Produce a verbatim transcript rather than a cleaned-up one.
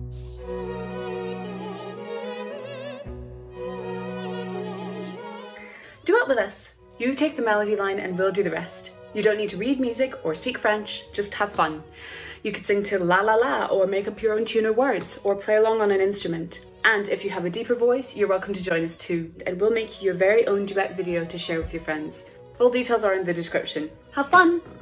Duet with us! You take the melody line and we'll do the rest. You don't need to read music or speak French, just have fun. You could sing to La La La or make up your own tune or words or play along on an instrument. And if you have a deeper voice, you're welcome to join us too, and we'll make you your very own duet video to share with your friends. Full details are in the description. Have fun!